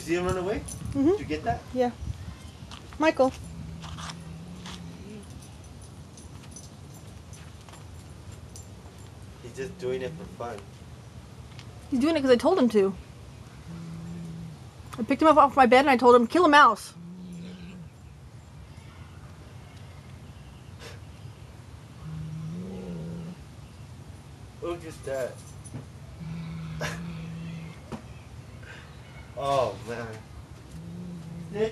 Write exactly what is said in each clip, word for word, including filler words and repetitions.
see him run away? Mm-hmm. Did you get that? Yeah. Michael. He's just doing it for fun. He's doing it because I told him to. I picked him up off my bed and I told him, kill a mouse. Look at that. Oh, man. Snitch.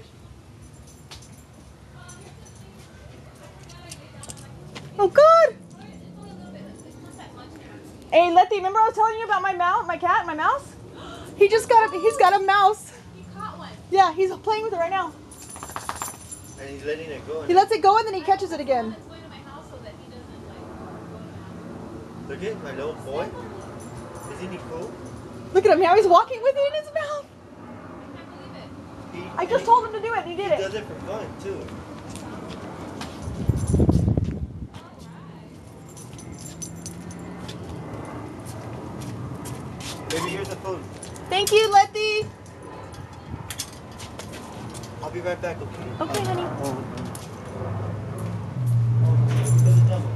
Oh, God. Hey, Letty, remember I was telling you about my mouse, my cat, my mouse? He just got a, he's got a mouse. He caught one. Yeah, he's playing with it right now. And he's letting it go. He lets it go and then he catches it again. It's going to my house so that he doesn't like go to Look at my little boy. Isn't he cool? Look at him now. He's walking with it in his mouth. I can't believe it. He, I just he, told him to do it and he did he it. does it for fun, too. Baby, here's the food. Thank you, Letty. I'll be right back, okay? Okay, honey. Oh, oh. Oh,